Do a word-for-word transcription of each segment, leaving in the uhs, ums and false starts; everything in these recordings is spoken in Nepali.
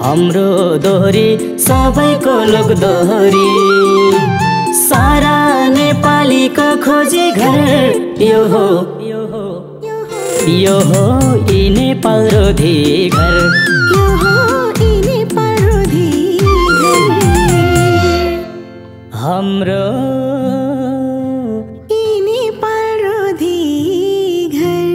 हाम्रो दोहोरी सबैको लोक दोहोरी सारा नेपालीको खोजी घर यो हो यो हो यो हो यी नेपाल रोधी घर यो हो यी नेपाल रोधी हाम्रो यी नेपाल रोधी घर।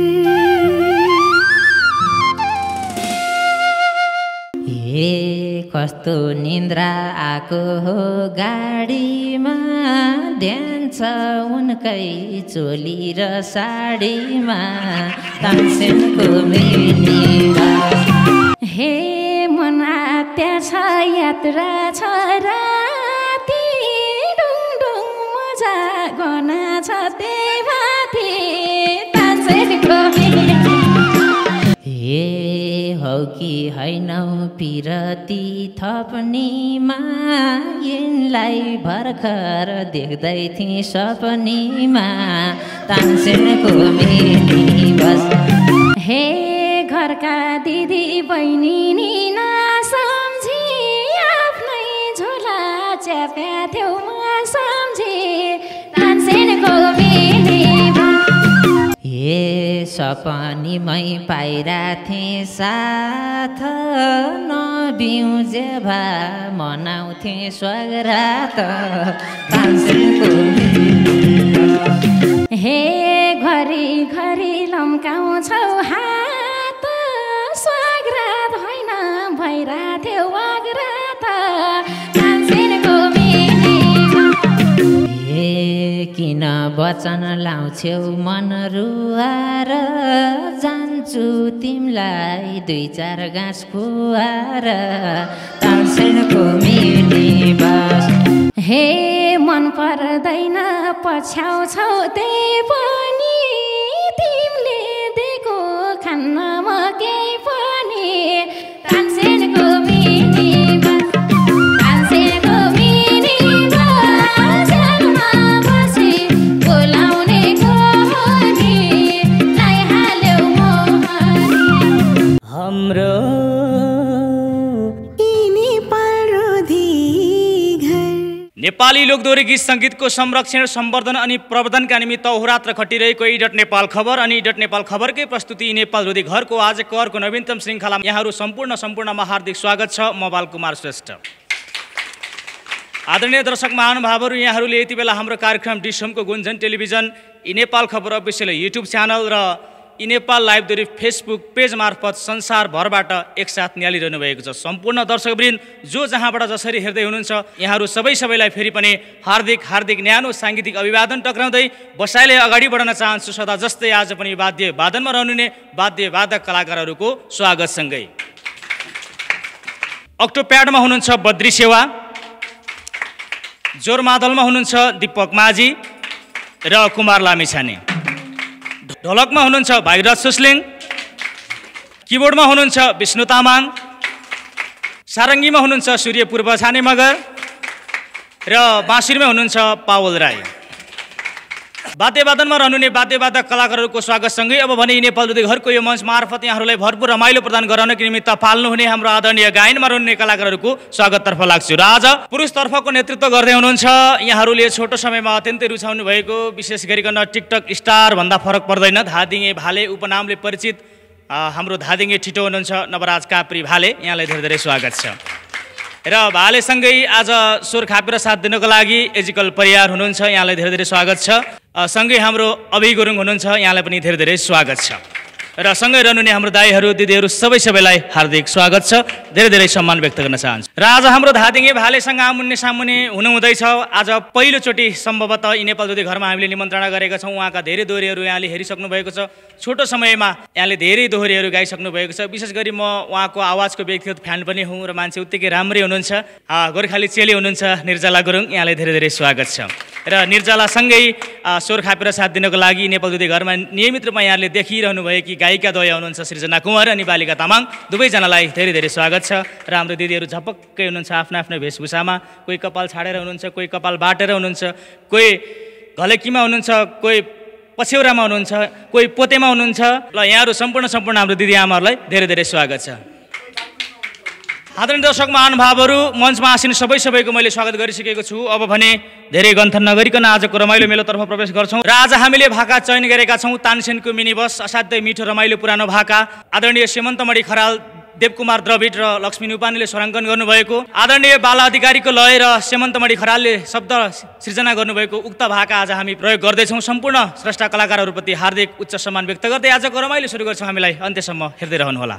ए कस्तो निन्द्रा आको हो गाडीमा ध्यान छ उनकै चोली र साडीमा तानसेनको मिनीमा। हे मन आत्या छ यात्रा छ राति डुङडुङ मजा गना छ त्यही माथि तानसेनको मिनीमा। हे हौ कि हैनौ पिरती थपनीमा यिनलाई भर्खर देख्दै थिएँ सपनीमा तानसेनको मिनी बस। हे घरका दिदी बहिनी नि नसम्झी आफ्नै झोला च्याप्या थ्यौ म सम्झी तानसेनको मिनी बस। ए सपनीमै पाइरा थिएँ साथ नबिउजे भा मनाउँथे स्वगरात तानसेनको हे घरी घरी लम्काउँछौ हात स्वगरात होइन भैरा थ्यौ वागरात तानसेनको मिनी ए किन वचन लाउँछौ मन रुवार जान्छु तिमलाई दुई चार गाँस खुवार तानसेनको मिनी बस। हे मन पर्दैन पछ्याउँछौ त्यही पनि तिमीले दिएको खान्न म केही पनि तानसेनको मिनी बस। तानसेनको मिनी बस बसी बोलाउने कोहनी लाइहाल्यौ मोहनी हाम्रो नेपाली लोकदोहोरी गीत सङ्गीतको संरक्षण सम्वर्धन अनि प्रवर्धनका निमित्त अहोरात्र खटिरहेको ई डट नेपाल खबर अनि डट नेपाल खबरकै प्रस्तुति नेपाल रोधी घरको आजको अर्को नवीनतम श्रृङ्खलामा यहाँहरू सम्पूर्ण सम्पूर्णमा हार्दिक स्वागत छ। म बालकुमार श्रेष्ठ। आदरणीय दर्शक महानुभावहरू, यहाँहरूले यति बेला हाम्रो कार्यक्रम डिसोमको गुन्जन टेलिभिजन ई नेपाल खबर अफिसियल युट्युब च्यानल र E Nepal live Dohori Facebook page मार्फत संसारभरबाट एकसाथ निहालिरहनु भएको छ। सम्पूर्ण दर्शकवृन्द जो जहाँबाट जसरी हेर्दै हुनुहुन्छ, यहाँहरू सबै सबैलाई फेरि पनि हार्दिक हार्दिक न्यानो साङ्गीतिक अभिवादन टक्राउँदै बसाइले अगाडि बढ्न चाहन्छु। सदा जस्तै आज पनि वाद्य वादनमा रहनुहुने वाद्य वादक कलाकारहरूको स्वागतसँगै अक्टोप्याडमा हुनुहुन्छ बद्री सेवा, जोरमादलमा हुनुहुन्छ दीपक माझी र कुमार लामिछाने, ढोलकमा हुनुहुन्छ भाइराज सुस्लिङ, किबोर्डमा हुनुहुन्छ विष्णु तामाङ, सारङ्गीमा हुनुहुन्छ सूर्य पूर्व छाने मगर र बाँसुरीमा हुनुहुन्छ पावल राई। वाद्यवादनमा रहनुहुने वाद्यवादक कलाकारहरूको स्वागतसँगै अब भने नेपाल रोधी घरको यो मञ्च मार्फत यहाँहरूलाई भरपूर रमाइलो प्रदान गराउनको निमित्त पाल्नुहुने हाम्रो आदरणीय गायनमा रहनुहुने कलाकारहरूको स्वागततर्फ लाग्छु र आज पुरुषतर्फको नेतृत्व गर्दै हुनुहुन्छ यहाँहरूले छोटो समयमा अत्यन्तै रुचाउनु भएको विशेष गरिकन टिकटक स्टार भन्दा फरक पर्दैन धादिङे भाले उपनामले परिचित हाम्रो धादिङे ठिटो हुनुहुन्छ नवराज काप्री भाले। यहाँलाई धेरै धेरै स्वागत छ र भालेसँगै आज स्वर खापेर साथ दिनको लागि एजिकल परियार हुनुहुन्छ, यहाँलाई धेरै धेरै स्वागत छ। सँगै हाम्रो अभि गुरुङ हुनुहुन्छ, यहाँलाई पनि धेरै धेरै स्वागत छ र सँगै रहनुहुने हाम्रो दाइहरू दिदीहरू सबै सबैलाई हार्दिक स्वागत छ, धेरै धेरै सम्मान व्यक्त गर्न चाहन्छु। र आज हाम्रो धादिङे भालेसँग आमुन्ने सामुन्ने हुनुहुँदैछ। आज पहिलोचोटि सम्भवतः यी नेपाल रोधी घरमा हामीले निमन्त्रणा गरेका छौँ। उहाँका धेरै दोहोरीहरू यहाँले हेरिसक्नु भएको छ। छोटो समयमा यहाँले धेरै दोहोरीहरू गाइसक्नु भएको छ। विशेष गरी म उहाँको आवाजको व्यक्तिगत फ्यान पनि हुँ र मान्छे उत्तिकै राम्रै हुनुहुन्छ। गोर्खाली चेली हुनुहुन्छ निर्जला गुरुङ, यहाँलाई धेरै धेरै स्वागत छ। र निर्जलासँगै स्वर खापेर साथ दिनको लागि नेपाल रोधी घरमा नियमित रूपमा यहाँले देखिरहनु भयो कि गायिका द्वय हुनुहुन्छ सृजना कुँवर अनि बालिका तामाङ, दुवैजनालाई धेरै धेरै स्वागत छ। र हाम्रो दिदीहरू झपक्कै हुनुहुन्छ आफ्नो आफ्नो वेशभूषामा, कोही कपाल छाडेर हुनुहुन्छ, कोही कपाल बाटेर हुनुहुन्छ, कोही घलेकीमा हुनुहुन्छ, कोही पछ्यौरामा हुनुहुन्छ, कोही पोतेमा हुनुहुन्छ। ल यहाँहरू सम्पूर्ण सम्पूर्ण हाम्रो दिदी आमाहरूलाई धेरै धेरै स्वागत छ। आदरणीय दर्शक महानुभावहरू मञ्चमा आसीन सबै सबैको मैले स्वागत गरिसकेको छु। अब भने धेरै गन्थन नगरिकन आजको रमाइलो मेलोतर्फ प्रवेश गर्छौँ र आज हामीले भाका चयन गरेका छौँ तानसेनको मिनी बस, असाध्यै मिठो रमाइलो पुरानो भाका। आदरणीय श्रीमन्तमणि खराल, देवकुमार द्रविड र लक्ष्मी नुपानीले स्वराङ्कन गर्नुभएको, आदरणीय बाला अधिकारीको लय र श्रीमन्तमणि खरालले शब्द सृजना गर्नुभएको उक्त भाका आज हामी प्रयोग गर्दैछौँ। सम्पूर्ण स्रष्टा कलाकारहरूप्रति हार्दिक उच्च सम्मान व्यक्त गर्दै आजको रमाइलो सुरु गर्छौँ। हामीलाई अन्त्यसम्म हेर्दै रहनुहोला।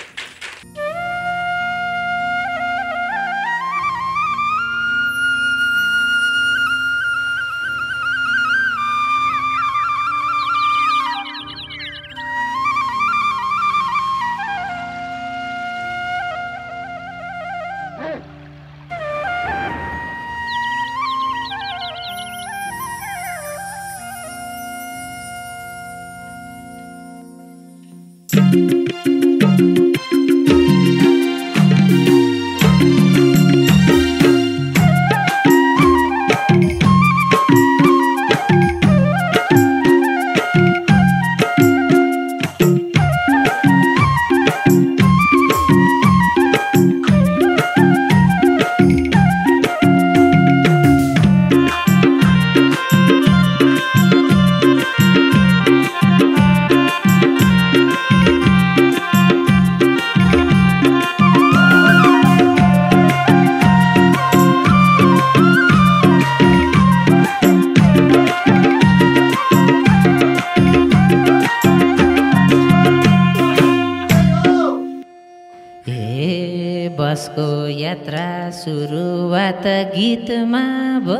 बसको यात्रा सुरुवात गीतमा भो,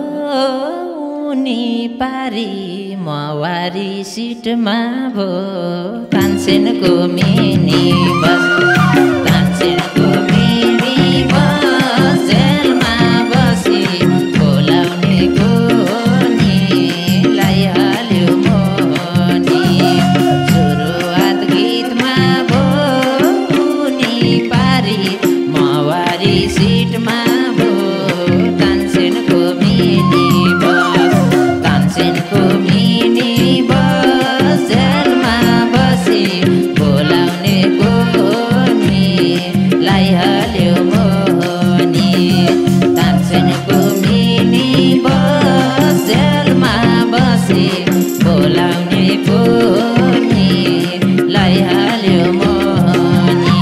उनी पारी मवारी सिटमा भो। तानसेनको मिनी बस, तानसेनको मिनी बस, जेलमा बसी बोलाउने कोनी लाइहाल्यो मोनी। सुरुवात गीतमा भो, उनी पारी मवारी सिटमा भो। तानसेनको मिनी बस, तानसेनको मिनी बस, जेलमा बसी बोलाउने कोनी लाइहाल्यो मोनी। तानसेनको मिनी बस, जेलमा बसी बोलाउने कोनी लाइहाल्यो मोनी।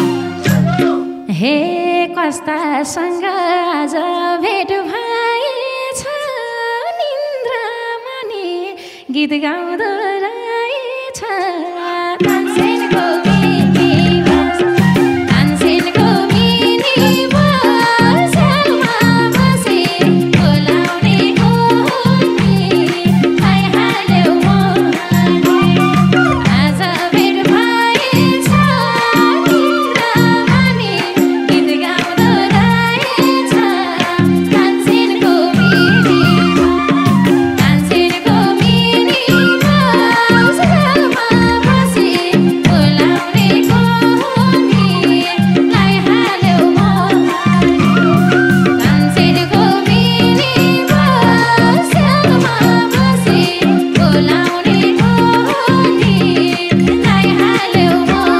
हे कस्तासँग आज भेट भएछ, निन्द्रामा नि गीत गाउँदो रहेछ। तानसेनको मिनी बस, तानसेनको मिनी बस, जेलमा बसी बोलाउने कोनी लाइहाल्यो मोनी। आज भेट भएछ, निन्द्रामा नि गीत गाउँदो रहेछ। तानसेनको मिनी बस, तानसेनको मिनी बस, जेलमा बसी बोलाउने कोनी लाइहाल्यो मोनी। तानसेनको मिनी बस, जेलमा बसी बोलाउने कोनी लाइहाल्यो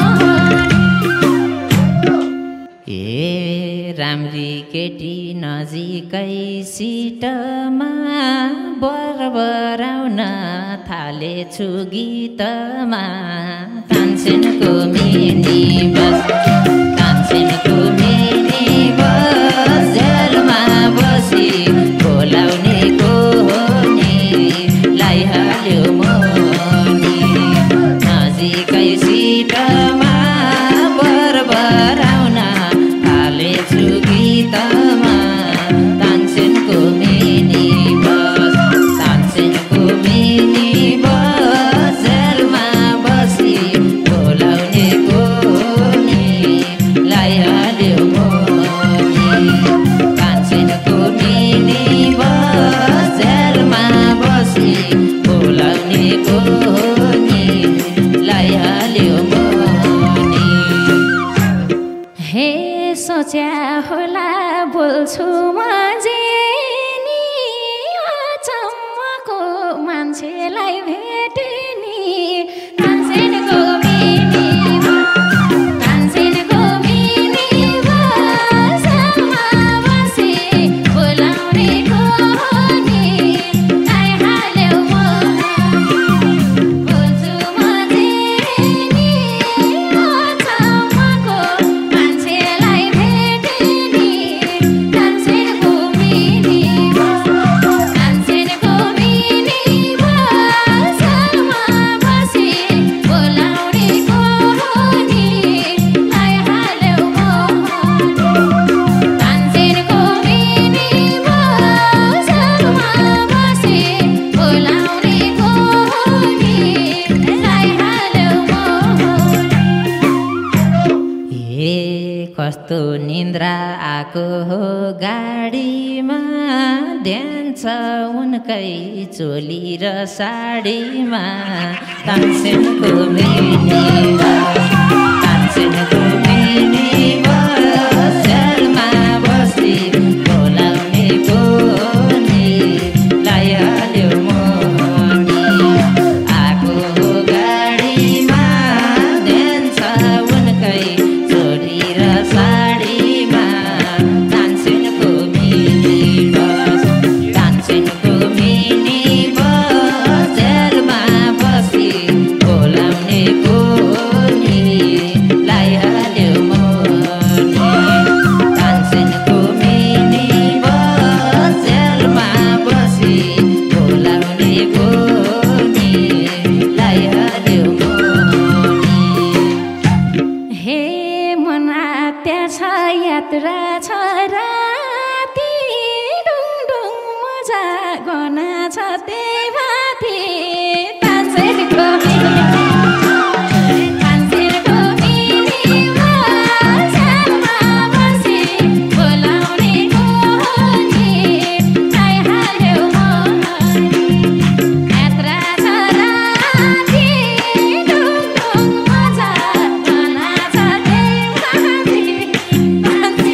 मोनी। ए राम्री केटी नजिकै सिटमा बरबराउन थालेछु गीतमा। तानसेनको मिनी बस, तानसेनको मिनी बस, जेलमा बसी बोलाउने कोनी लाइहाल्यो मोनी। नजिकै सिटमा बरबराउन थालेछु गीतमा। तानसेनको मिनी बस, तानसेनको मिनी बस, जेलमा बसी बोलाउने कोनी लाइहाल्यो मोनी। तानसेनको मिनी बस, जेलमा बसी बोलाउने कोनी लाइहाल्यो मोनी। हे सोच्या होला बोल्छु म जे नि, अचम्मको मान्छेलाई भेटेनी। तानसेनको मिनी बस, तानसेनको मिनी बस, आको हो गाडीमा ध्यान छ उनकै चोली र साडीमा तानसेनको मिनी बस तानसेनको मिनी बस जेलमा बसी बोलाउने कोनी लाइहाल्यो मोहनी आको हो गाडीमा ध्यान छ उनकै चोली र साडीमा तानसेनको मिनी बस तानसेनको मिनी बस जेलमा बसी बोलाउने कोनी लाइहाल्यो मोहनी तानसेनको मिनी बस जेलमा बसी बोलाउने कोनी लाइहाल्यो मोहनी हे मन आत्या छ यात्रा छ राति डुङडुङ मजा गर्न छ त्यही माथि तानसेनको तानसेनको मिनी बस जेलमा बसी बोलाउने कोनी लाइहाल्यो मोहनी यात्रा छ राति डुङडुङ मजा गर्न छ त्यही माथि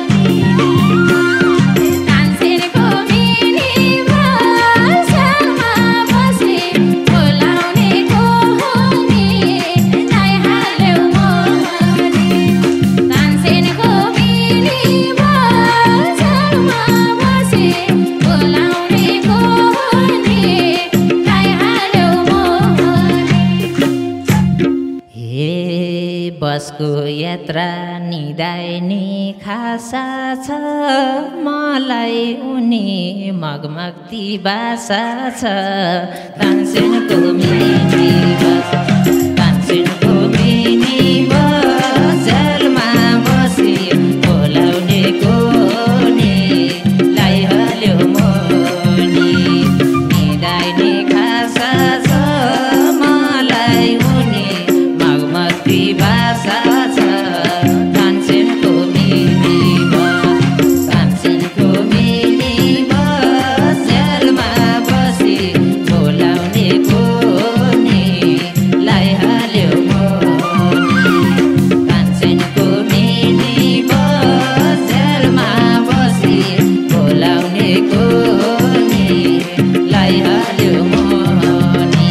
तानसेनको मिनी बस जेलमा बसी बोलाउने कोनी लाइहाल्यो मोहनी तानसेनको मिनी बस जेलमा बसी बोलाउने कोनी लाइहाल्यो मोहनी हे बसको यात्रा निदाइने खासा छ मलाई उनी मगमगती बासा छ तानसेनको मिनी बस तानसेनको मिनी बस जेलमा बसी बोलाउने कोनी लाइहाल्यो मोहनी निदाइने खासा छ मलाई उनी मगमगती बासा छ तानसेनको मिनी बस तानसेनको मिनी बस जेलमा बसी बोलाउने कोनी लाइहाल्यो मोहनी तानसेनको मिनी बस जेलमा बसी बोलाउने कोनी लाइहाल्यो मोहनी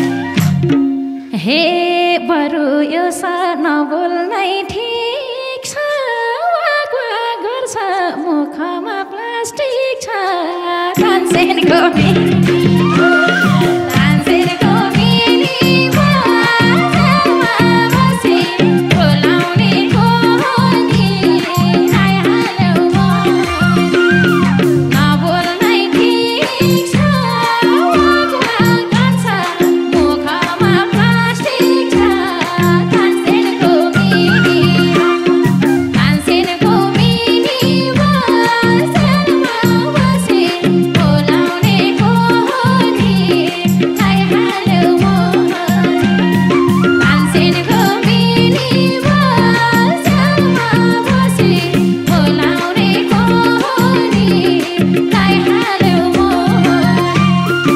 हे बरु यो स नबोल्नै ठिक छ वाक वाक गर्छ मुखमा प्लास्टिक छ तानसेनको मिनी तानसेनको मिनी बस जेलमा बसी बोलाउने कोनी लाइहाल्यो मोहनी नबोल्नै ठिक छ वाक वाक गर्छ मुखमा प्लास्टिक छ तानसेनको मिनी तानसेनको मिनी बस जेलमा बसी बोलाउने कोनी लाइहाल्यो मोहनी तानसेनको मिनी बस जेलमा बसी बोलाउने कोनी लाइहाल्यो मोहनी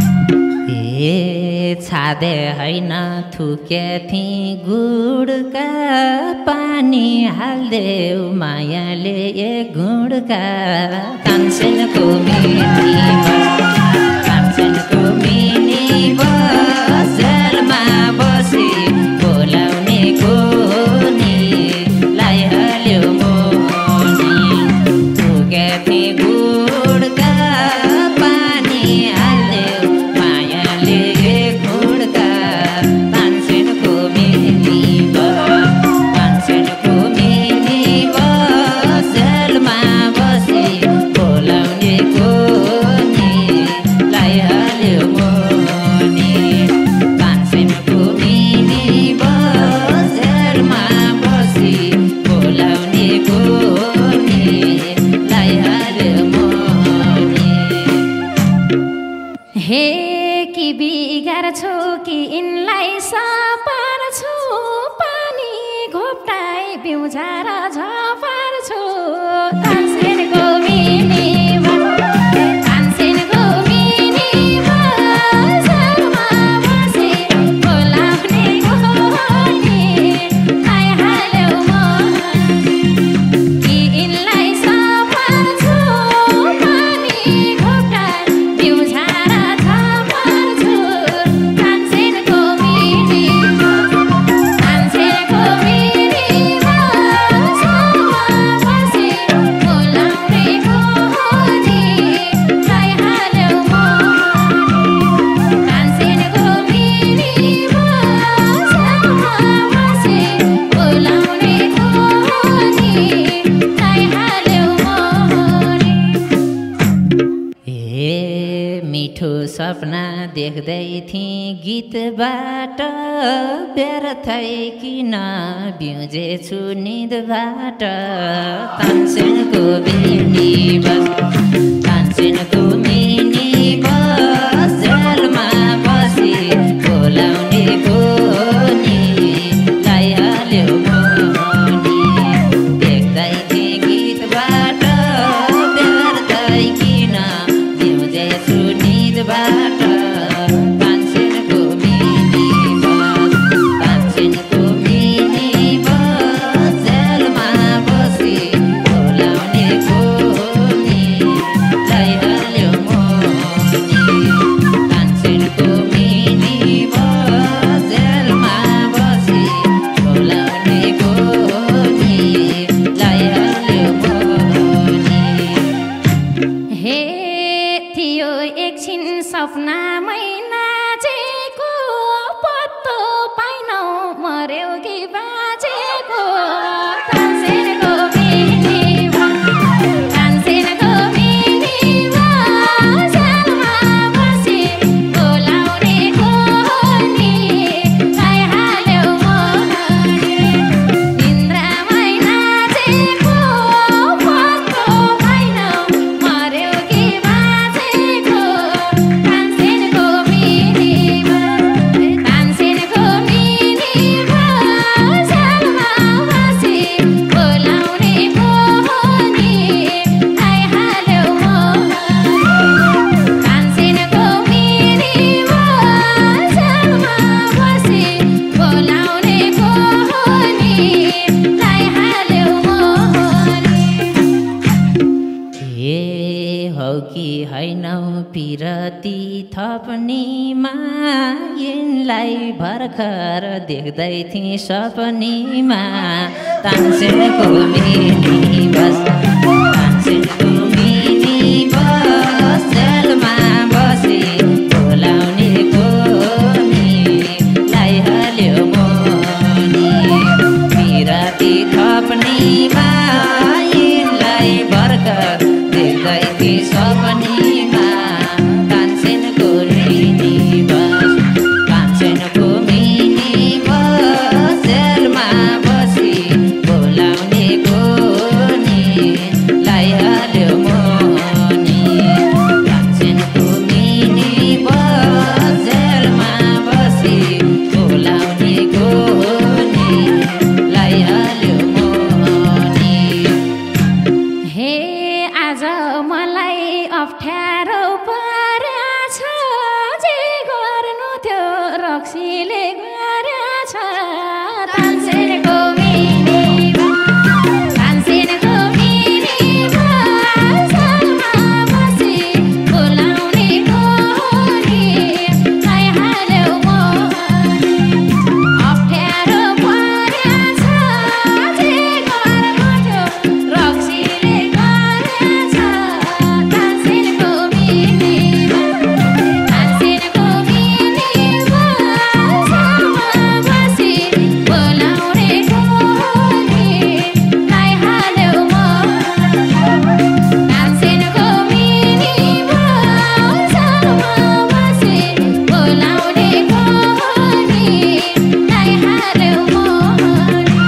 ए छादे होइन थुके थिँ गुडका पानी हाल्देऊ मायाले एक गुडका तानसेनको मिनी बस तानसेनको मिनी बस जेलमा बसी बोलाउने कोनी लाइहाल्यो मोहनी थुके थिँ गुडका पानी हाल्देऊ मायाले एक गुडका तानसेनको मिनी बस तानसेनको मिनी बस जेलमा बसी बोलाउने कोनी लाइहाल्यो मोहनी तानसेनको मिनी बस जेलमा बसी बोलाउने कोनी लाइहाल्यो मोहनी हे कि बिगार्छु कि यिनलाई सपार्छु पानी घोप्टाइ बिउझाएर झपार्छु देख्दै थिएँ गीतबाट व्यर्थै किन बिउजेछु निदबाट तानसेनको मिनी बस तानसेनको मिनी बस जेलमा बसी बोलाउने बोनी लाइहाल्यो मोहनी देख्दै थिएँ गीतबाट व्यर्थै किन बिउजेछु निदबाट तानसेनको मिनी बस तानसेनको मिनी बस जेलमा बसी बोलाउने बोनी लाइहाल्यो मोहनी तानसेनको मिनी बस जेलमा बसी बोलाउने बोनी लाइहाल्यो मोहनी हे थियो एकछिन सपनामै नाचेको पत्तो पाइनौ मर्यो कि बाँचेको तानसेनको मिनी बस तानसेनको मिनी बस जेलमा बसी बोलाउने कोनी लाइहाल्यो मोहनी निन्द्रामै नाचेको पत्तो पाइनौ मर्यो कि बाँचेको तानसेनको मिनी बस तानसेनको मिनी बस जेलमा बसी बोलाउने कोनी लाइहाल्यो मोहनी तानसेनको मिनी बस जेलमा बसी बोलाउने कोनी लाइहाल्यो मोहनी ए हौ कि हैनौ पिरती थप्नीमा यिनलाई भर्खर देख्दै थिएँ सपनीमा तानसेनको मिनी बस तानसेनको मिनी बस जेलमा बसी बोलाउने कोनी लाइहाल्यो मोहनी पिरती थप्नीमा यिनलाई भर्खर देख्दै थिएँ सपनीमा तानसेनको मिनी बस तानसेनको मिनी बस जेलमा बसी बोलाउने कोनी लाइहाल्यो मोहनी तानसेनको मिनी बस जेलमा बसी बोलाउने कोनी लाइहाल्यो मोहनी हे आज मलाई अप्ठ्यारो परेछ जे गर्नु थियो रक्सीले गरेछ तानसेनको मिनी बस तानसेनको मिनी बस जेलमा बसी बोलाउने कोनी लाइहाल्यो मोहनी अप्ठ्यारो परेछ जे गर्नु थियो रक्सीले गरेछ तानसेनको मिनी बस तानसेनको मिनी बस जेलमा बसी बोलाउने कोनी लाइहाल्यो मोहनी तानसेनको मिनी बस जेलमा बसी बोलाउने कोनी लाइहाल्यो मोहनी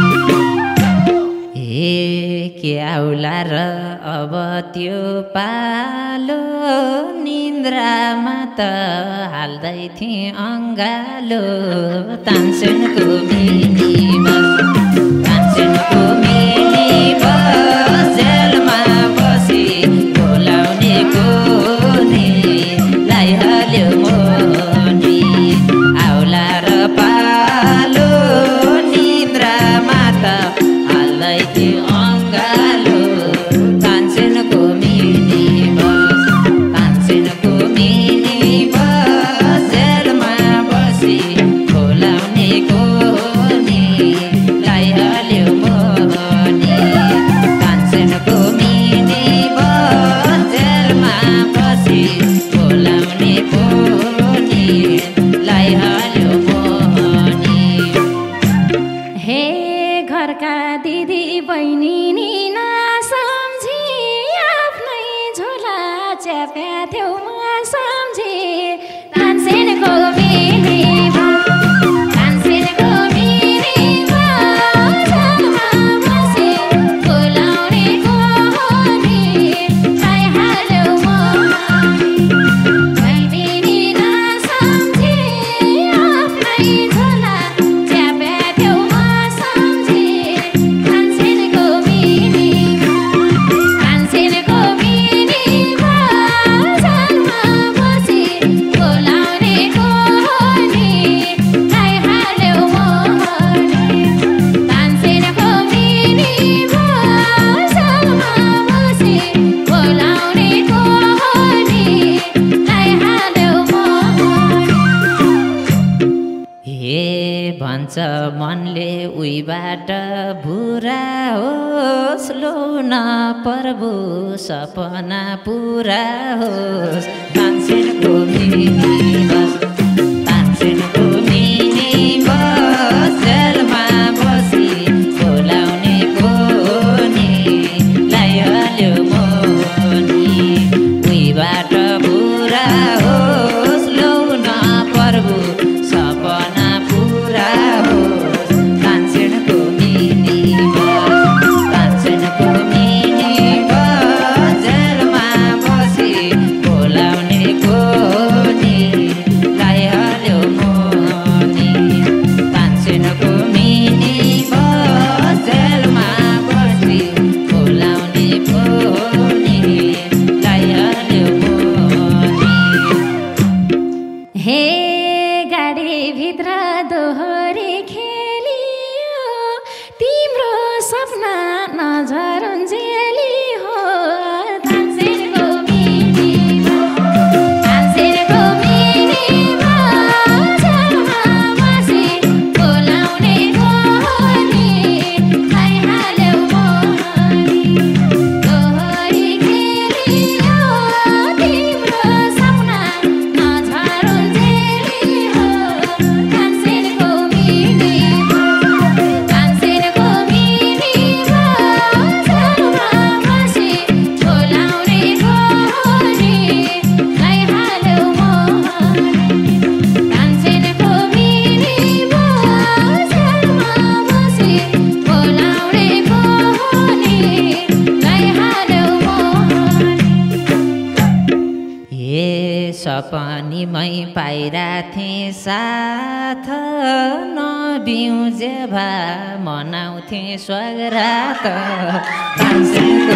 ए के आउला र अब त्यो पालो निन्द्रामा त हाल्दै थिएँ अङ्गालो तानसेनको मिनी बस तानसेनको मिनी बस जेलमा बसी बोलाउने कोनी लाइहाल्यो मोहनी आउला र पालो निन्द्रामा त हाल्दै थिएँ अङ्गालो तानसेनको मिनी बस तानसेनको मिनी बस जेलमा बसी बोलाउने कोनी लाइ भन्छ मनले उहीबाट भुरा होस् लो न प्रभु सपना पुरा होस् तानसेनको मिनी बस तानसेनको मिनी बस जेलमा बसी बोलाउने कोनी लाइहाल्यो मोनी उहीबाट भुरा होस् लो न प्रभु सपना पुरा होस् तानसेनको मिनी बस तानसेनको मिनी बस जेलमा बसी बोलाउने कोनी लाइहाल्यो मोनी तानसेनको मिनी बस जेलमा बसी बोलाउने कोनी लाइहाल्यो मोनी हे गाडीभित्र दोहोरी खेलियो तिम्रो सपना नझरुन्जेली हो तानसेनको मिनी तानसेनको मिनी जेलमा बसी बोलाउने कोनी लाइहाल्यो मोनी दोहोरी खेलियो तिम्रो सपना नझरुन्जेली हो तानसेनको मिनी तानसेनको मिनी जेलमा बसी बोलाउने कोनी लाइहाल्यो मोनी तानसेनको मिनी जेलमा बसी बोलाउने कोनी लाइहाल्यो मोनी ए सपनीमै पाइराथे साथ नबिउजे भा मनाउँथे स्वगरात तानसेनको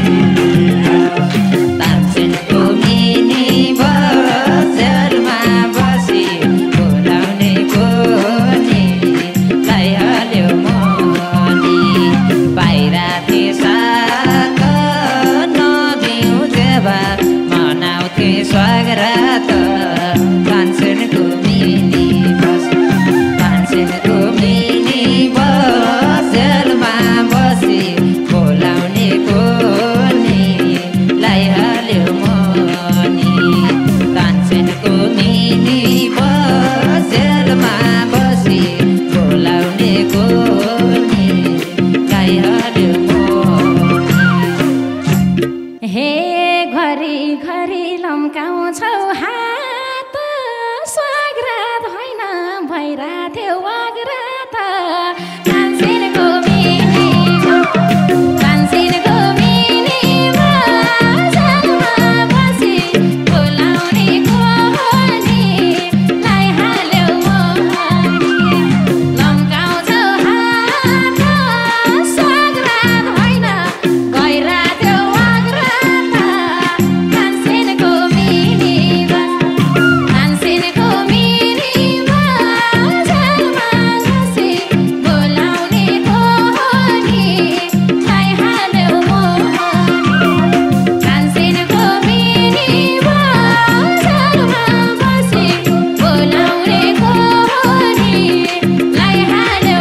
तानसेनको मिनी बस जेलमा बसी बोलाउने कोनी लाइहाल्यो मोनी पाइराथे साथ नबिउजे भा मनाउँथे स्वगरात तानसेनको मिनी बस तानसेनको मिनी बस जेलमा बसी बोलाउने कोनी लाइहाल्यो मोनी तानसेनको मिनी बस जेलमा बसी बोलाउने कोनी लाइहाल्यो मोनी हे घरी घरी लम्काउँछौ हात स्वागरात होइन भइराथ्यो वागरात तानसेनको मिनी तानसेनको मिनी जेलमा बसी बोलाउने कोनी लाइहाल्यो मोनी लम्काउँछौ हात स्वागरात होइन भइराथ्यो वागरात तानसेनको मिनी तानसेनको मिनी जेलमा बसी बोलाउने कोनी लाइहाल्यो मोनी तानसेनको मिनी जेलमा बसी बोलाउने कोनी लाइहाल्यो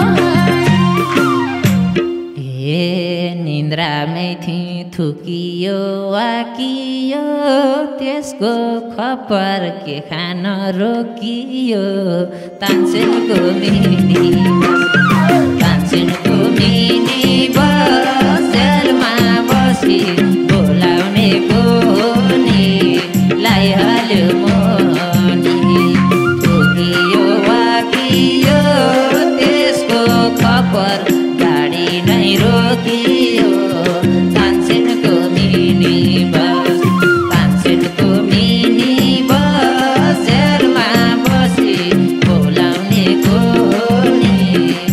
मोनी ए निन्द्रामै थिए थुकियो वाकियो त्यसको खपर के खान रोकियो तानसेनको मिनी तानसेनको मिनी बस जेलमा बसी बोलाउने कोनी लाइहाल्यो मोनी थुकियो वाकियो त्यसको खपर गाडी नै रोकियो तानसेनको मिनी बस तानसेनको मिनी बस जेलमा बसी बोलाउने कोनी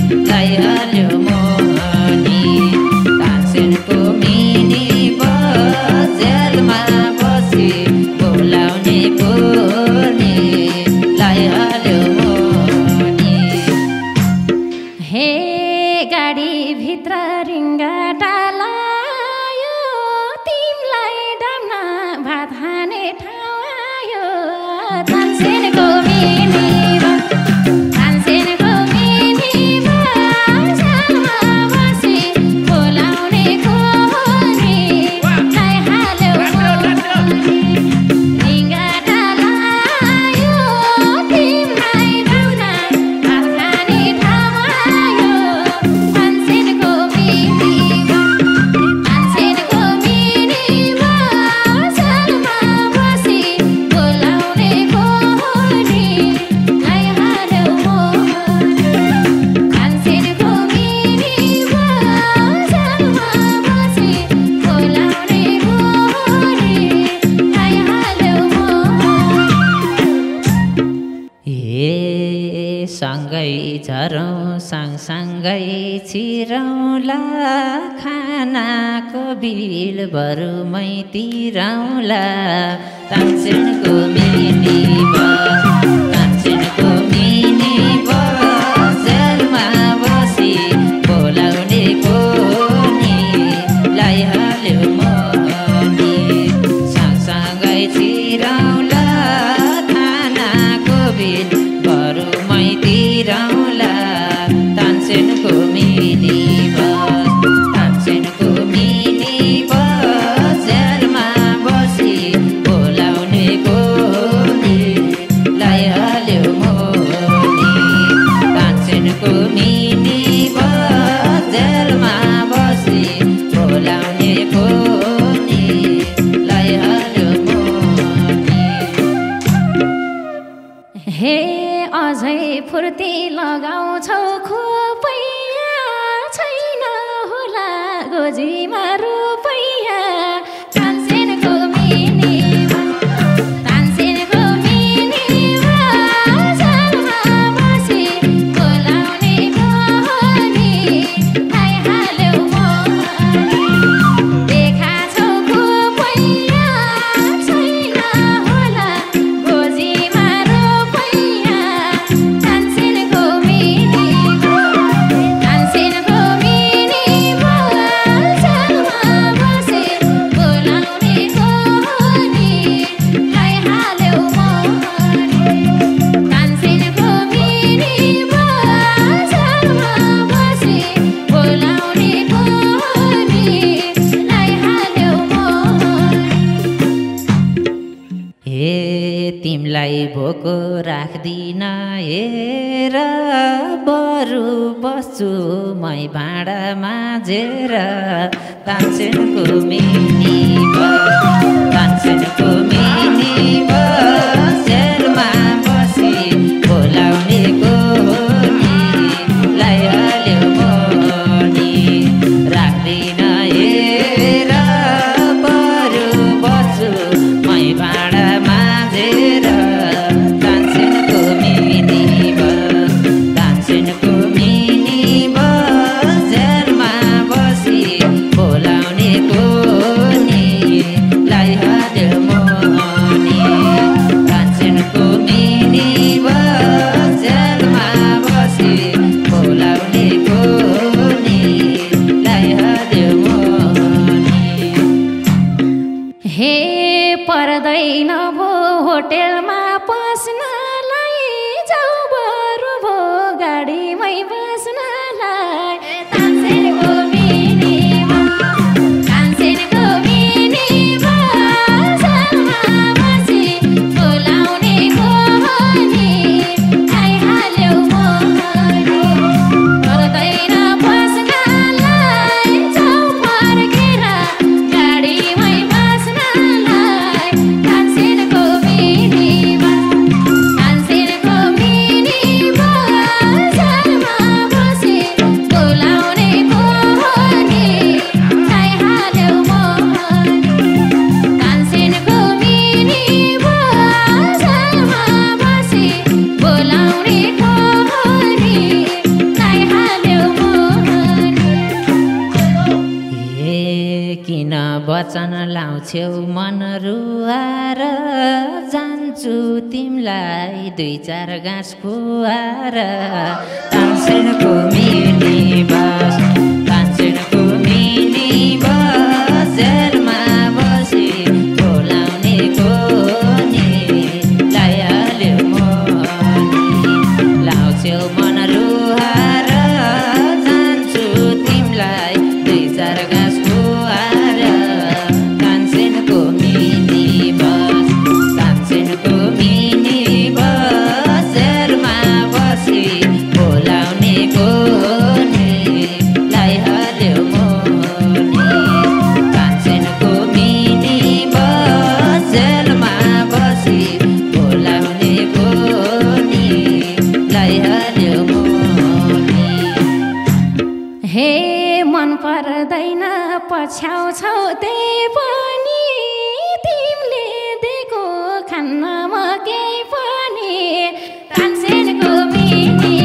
सँगै झरौँ सँगसँगै छिरौँला खानाको बिल बरु मै तिरौँला तानसेनको मिनी बस तानसेनको मिनी बस जेलमा बसी बोलाउने कोनी लाइहाल्यो मनी सँगसँगै छिरौँला खानाको बिल बरु मै तिरौँला तानसेनको मिनी बस तानसेनको मिनी बस जेलमा बसी बोलाउने कोनी लाइहाल्यो मोनी तानसेनको मिनी बस जेलमा बसी बोलाउने कोनी लाइहाल्यो मोनी हे अझै फुर्ती लगाउँछौ खोपैया छैन होला गोजीमा रुपैया तानसेनको मिनी तानसेनको मिनी जेलमा बसी बोलाउने कोनी आइहाल्यो मोनी देखा छौ खोपैया छैन होला गोजीमा रुपैया तानसेनको मिनी तानसेनको मिनी जेलमा बसी बोलाउने कोनी आइहाल्यो मोनी तानसेनको मिनी जेलमा बसी बोलाउने कोनी आइहाल्यो मोनी हे तिमलाई भोको राख्दिन हेर बरु बस्छु मै भाँडा माझेर तानसेनको मिनी बस तानसेनको मिनी बस जेलमा बसी बोलाउने कोनी लाइहाल्यो मोनी राख्दिन हेर बरु बस्छु मै भाँडा माझेर तानसेनको मिनी बस तानसेनको मिनी बस जेलमा बसी बोलाउने कोनी लाइहाल्यो मोनी तानसेनको मिनी बस जेलमा बसी बोलाउने कोनी लाइहाल्यो मोनी हे पर्दैन भो होटेलमा पस्नलाई जाऊ बरु भो गाडीमै बस्नलाई तानसेनको मिनी तानसेनको मिनी जेलमा बसी बोलाउने कोनी आइहाल्यो मोनी पर्दैन पस्नलाई जाऊ फर्केर गाडीमै बस्नलाई तानसेनको मिनी तानसेनको मिनी जेलमा बसी बोलाउने कोनी आइहाल्यो मोनी तानसेनको मिनी जेलमा बसी बोलाउने कोनी आइहाल्यो मोनी हे किन वचन लाउँछौ मन रुवार जान्छु तिमलाई दुई चार गाँस खुवार तानसेनको मिनी बस तानसेनको मिनी बस जेलमा बसी बोलाउने कोनी लाइहाल्यो मोनी लाउँछौ मन रुवार जान्छु तिमलाई दुई चार गाँस खुवार तानसेनको मिनी बस तानसेनको मिनी बस जेलमा बसी बोलाउने कोनी लाइहाल्यो मोनी तानसेनको मिनी बस जेलमा बसी बोलाउने कोनी लाइहाल्यो मोनी हे मन पर्दैन पछ्याउँछौ त्यही पनि तिमीले दिएको खान्न म केही पनि तानसेनको मिनी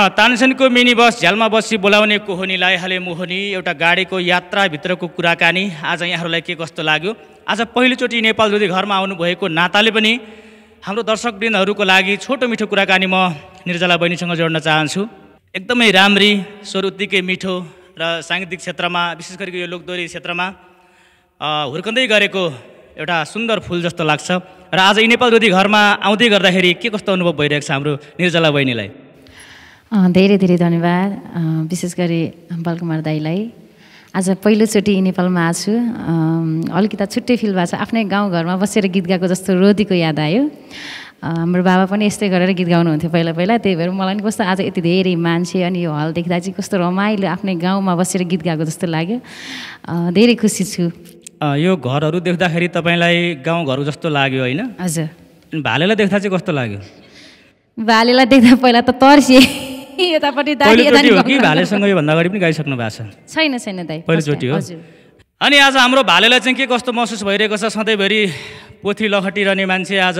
तानसेनको मिनी बस झ्यालमा बसी बोलाउने कोहनीलाई हाले मोहनी एउटा गाडीको यात्राभित्रको कुराकानी आज यहाँहरूलाई के कस्तो लाग्यो? आज पहिलोचोटि नेपाल दुधी घरमा आउनुभएको नाताले पनि हाम्रो दर्शकवृन्दहरूको लागि छोटो मिठो कुराकानी म निर्जला बहिनीसँग जोड्न चाहन्छु। एकदमै राम्री, स्वर उत्तिकै मिठो र साङ्गीतिक क्षेत्रमा विशेष गरी यो लोकदोहोरी क्षेत्रमा हुर्कँदै गरेको एउटा सुन्दर फुल जस्तो लाग्छ र आज यी नेपाल दुधी घरमा आउँदै गर्दाखेरि के कस्तो अनुभव भइरहेको छ हाम्रो निर्जला बहिनीलाई? धेरै धेरै धन्यवाद। विशेष गरी बलकुमार दाईलाई आज पहिलोचोटि नेपालमा आएको छु। अलिकति छुट्टै फिल भएको छ। आफ्नै गाउँघरमा बसेर गीत गाएको जस्तो रोदीको याद आयो। हाम्रो बाबा पनि यस्तै गरेर गीत गाउनुहुन्थ्यो पहिला पहिला, त्यही भएर मलाई पनि कस्तो आज यति धेरै मान्छे अनि यो हल देख्दा चाहिँ कस्तो रमाइलो आफ्नै गाउँमा बसेर गीत गाएको जस्तो लाग्यो। धेरै खुसी छु। यो घरहरू देख्दाखेरि तपाईँलाई गाउँघर जस्तो लाग्यो होइन? हजुर। भालेलाई देख्दा चाहिँ कस्तो लाग्यो? भालेलाई देख्दा पहिला त तर्सिए, यतापट्टि दादी यता हो कि भालेसँग योभन्दा अगाडि पनि गाइसक्नु भएको छ? छैन छैन दाइ, पहिलोचोटि हो। अनि आज हाम्रो भालेलाई चाहिँ के कस्तो महसुस भइरहेको छ? सधैँभरि पोथी लखटिरहने मान्छे आज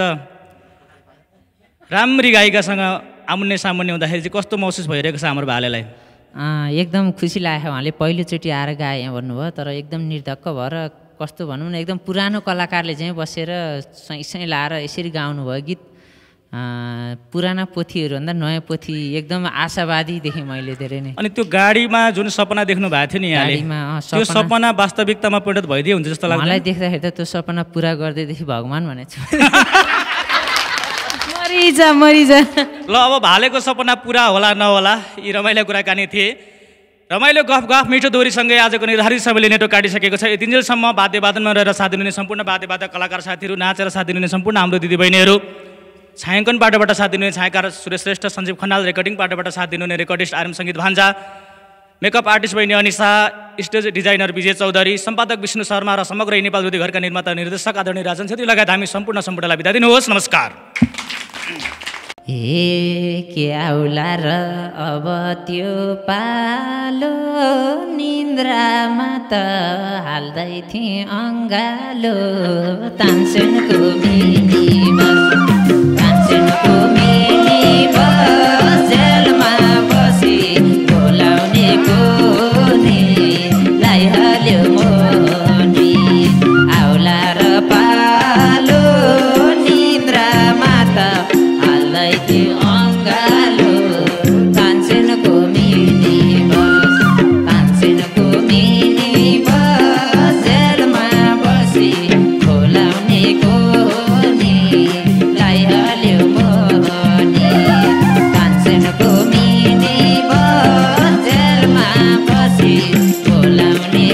राम्री गायिकासँग आमुन्ने सामुन्ने हुँदाखेरि चाहिँ कस्तो महसुस भइरहेको छ हाम्रो भालेलाई? एकदम खुसी लाग्यो। उहाँले पहिलोचोटि आएर गाएँ भन्नुभयो, तर एकदम निर्धक्क भएर कस्तो भनौँ न, एकदम पुरानो कलाकारले चाहिँ बसेर सही सही लाएर यसरी गाउनुभयो गीत। पुराना पोथीहरूभन्दा नयाँ पोथी एकदम आशावादी देखेँ मैले धेरै नै। अनि त्यो गाडीमा जुन सपना देख्नु भएको थियो नि यहाँले, त्यो सपना वास्तविकतामा परिणत भइदियो हुन्छ जस्तो लाग्छ। मलाई देख्दाखेरि त त्यो सपना पुरा गर्दैदेखि भगवान् भनेको छु। मरिजा मरिजा। ल अब भालेको सपना पुरा होला नहोला यी रमाइलो कुराकानी थिए। रमाइलो गफ गफ मिठो दोहोरीसँगै आजको निर्धारित समयले नेटो काटिसकेको छ। यतिन्जेलसम्म वाद्यवादनमा रहेर साथ दिनुहुने सम्पूर्ण वाद्यवादक कलाकार साथीहरू, नाचेर साथ दिनुहुने सम्पूर्ण हाम्रो दिदीबहिनीहरू, छायाङ्कन पाटोबाट साथ दिनुहुने छायाकार सुरेश श्रेष्ठ, सञ्जीव खनाल, रेकर्डिङ पाटोबाट साथ दिनुहुने recordist RM Sangeet Bhanja, makeup artist बहिनी अनिसा, स्टेज डिजाइनर विजय चौधरी, सम्पादक विष्णु शर्मा र समग्र नेपाल दुधी घरका निर्माता निर्देशक आदरणीय राजन छेत्री लगायत हामी सम्पूर्ण सम्पूर्णलाई बिदा दिनुहोस्। नमस्कार। ए के आउला र अब त्यो पालो, निन्द्रामा त हाल्दै थिएँ अङ्गालो। तानसेनको मिनी बस, तानसेनको मिनी बस, जेलमा बसी बोलाउने कोनीलाई हाल्यो मोनी। आउला र पालो, निन्द्रामा त अङ्गालो। तानसेनको मिनी बस, तानसेनको मिनी बस, जेलमा बसी बोलाउने कोनीलाई हाल्यो मोनी। तानसेनको मिनी बस, जेलमा बसी बोलाउने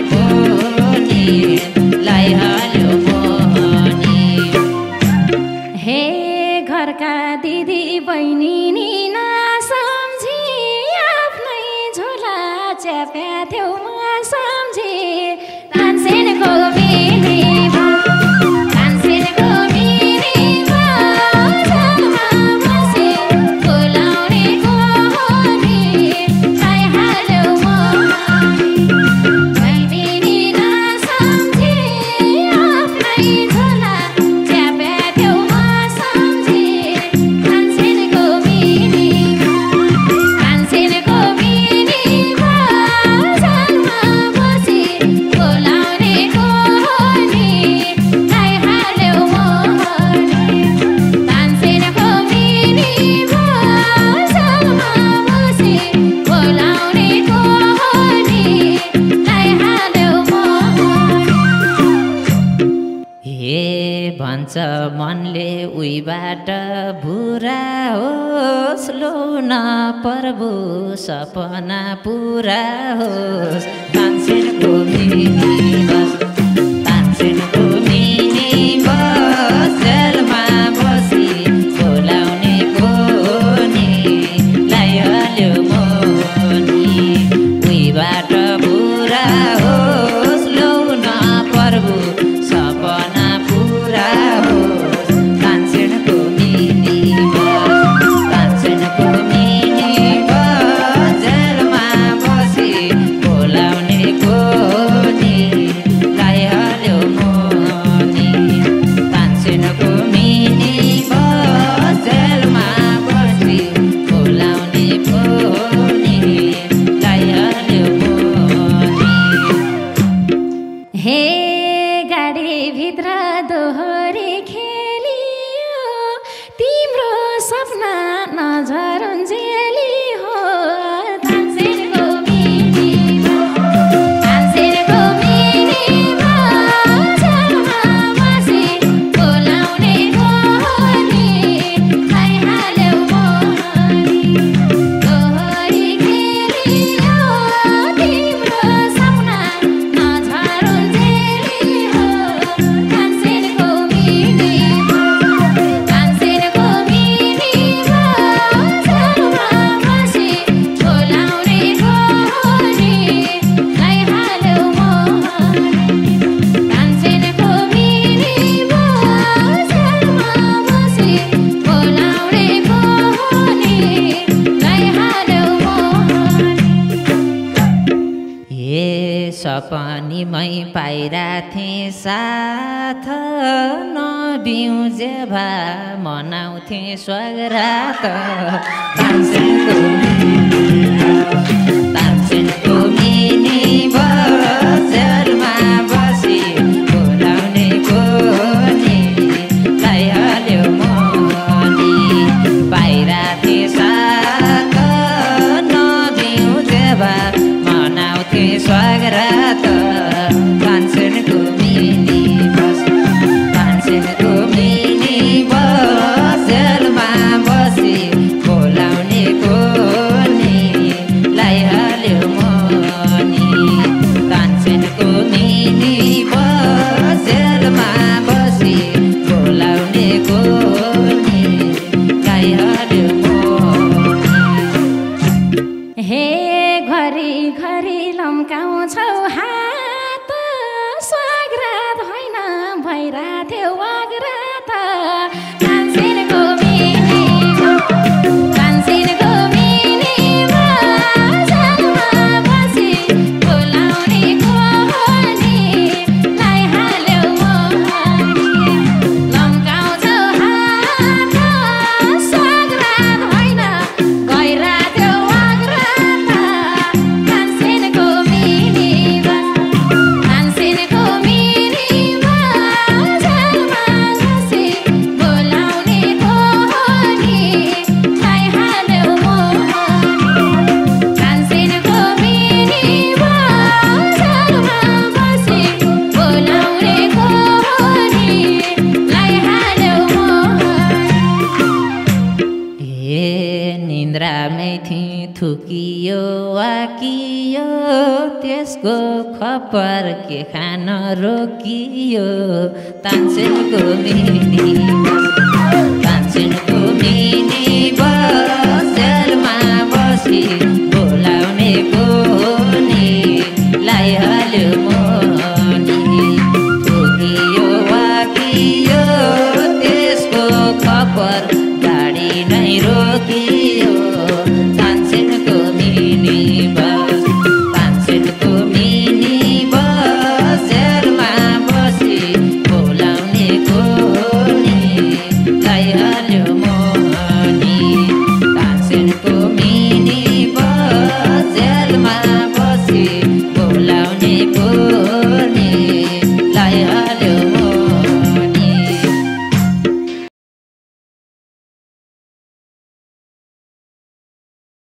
कोनीलाई हाल्यो मोनी। हे घरका दिदी बहिनी नि नसम्झी, आफ्नै झोला च्याप्या थ्यौ म सम्झे। तानसेनको मिनी बस, तानसेनको मिनी बस, जेलमा बसी बोलाउने कोनीलाई हाल्यो मोनी। बहिनी नि नसम्झी, आफ्नै झोला च्याप्या थ्यौ म सम्झे। तानसेनको मिनी बस, तानसेनको मिनी बस, जेलमा बसी बोलाउने कोनीलाई हाल्यो मोनी। तानसेनको मिनी बस, जेलमा बसी बोलाउने कोनीलाई हाल्यो मोनी। हे भन्छ मनले उहीबाट भुरा होस्, लो न प्रभु सपना पुरा होस्। तानसेनको मिनी बस, तानसेनको मिनी बस, जेलमा बसी बोलाउने कोनीलाई हाल्यो मोनी। उहीबाट भुरा होस्, लो न प्रभु सपना पुरा होस्। तानसेनको मिनी बस, तानसेनको मिनी बस, जेलमा बसी बोलाउने कोनीलाई हाल्यो मोनी। तानसेनको मिनी बस, जेलमा बसी बोलाउने कोनी। सपनीमै पाइराथे साथ नबिउजे भा मनाउँथे स्वगरात तानसेनको तानसेनको मिनी बजारमा बसी बोलाउने कोनी लाइहाल्यो मनी पाइराथे साथ नबिउजे भा मनाउँथे स्वगरात तानसेनको मिनी बस तानसेनको मिनी बजारमा बसी बोलाउने कोनी लाइहाल्यो मनी तानसेनको मिनी बजारमा बसी बोलाउने कोनी लाइहाल्यो मनी हे घरी घरी लम्काउँछौ हात स्वागरात होइन भइराथ्यो वागरात तानसेनको मिनी तानसेनको मिनी बजारमा बसी बोलाउने कोनी लाइहाल्यो मनी लम्काउँछौ हात स्वागरात होइन गइराथ्यो वागरात तानसेनको मिनी तानसेनको मिनी बजारमा बसी बोलाउने कोनी लाइहाल्यो मनी तानसेनको मिनी बजारमा बसी बोलाउने कोनी लाइहाल्यो मनी हे निन्द्रामै थिए थुकियो वाकियो त्यसको खपर के खान रोकियो तानसेनको मिनी तानसेनको मिनी बजारमा बसी बोलाउने कोनी लाइहाल्यो मनी थुकियो वाकियो त्यसको खपर गाडी नै रोकियो तानसेनको मिनी बस तानसेनको मिनी बजारमा बसी बोलाउने कोनी लाइहाल्यो मनी तानसेनको मिनी बजारमा बसी बोलाउने कोनी